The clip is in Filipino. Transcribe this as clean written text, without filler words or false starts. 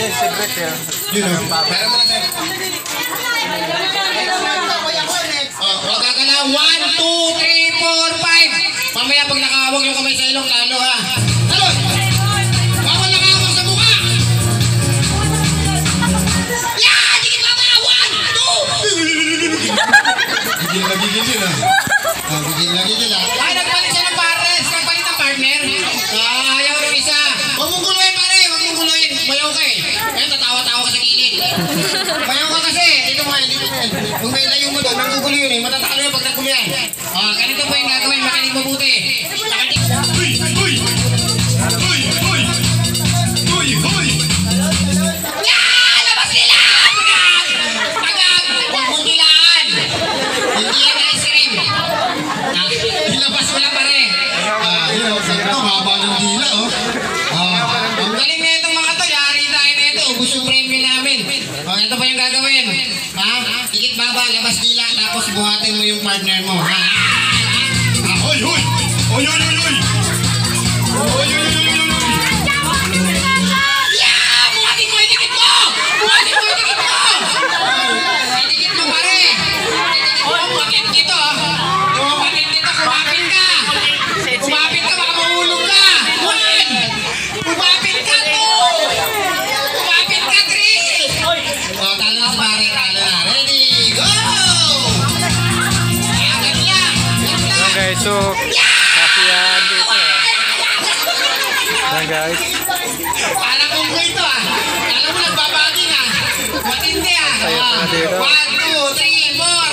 yung secret yan. Yun o. Pero mga sir. Huwag ka na. 1, 2, 3, 4, 5. Mamaya pag nakahawag yung kamay sa ilong, lalo ha. Talon! Bawal nakahawag sa mukha! Yan! Dikit ba ba? 1, 2! Gigil yun ha. Gigil ha. Ay, nagpalit siya ng partners. Nagpalit ng partner. Ayaw ng isa. Huwag mong guluhin pare. Huwag mong guluhin. Mayaw ka eh. Ngayon, tatawa-tawa ka sa gilid. Mayaw ka kasi. Dito mo yan. Kung may layo mo doon, nanggugulo yun eh. Matatalo yun pag naggulo yan. Ganito po yung gagawin. Makinig mabuti. Uy! Uy! Uy! Uy! Uy! Uy! Yan! Labas nila! Agad! Huwag mong dilaan! Hindi yan ice cream. Ilabas mo lang pare. Yun o. Ito, haba ng dila o. Ang galing na itong mga to. Yari tayo na ito. Ubus yung premium namin. Ito pa yung gagawin. Tikit baba, labas dila, tapos buhatin mo yung partner mo. Hoy! Hoy! Hoy! Hoy! Hoy! Hoy! Hoy! Hoy! Yeah! Buhatin mo yung tikit mo! Buhatin mo yung tikit mo! Tikit mo pare! Tikit mo! Buhatin dito! Buhatin dito! Kumapit ka! Kumapit ka! Baka mahulog ka! 1! Kumapit ka! 2! Kumapit ka! 3! Talo na pare! Talo na! Ready! Go! Okay, so kasiyahan dito. Yan guys. Parang kung ito ah. Alam mo, nagbabaging ah. Matindi ah. 1, 2, 3, 4.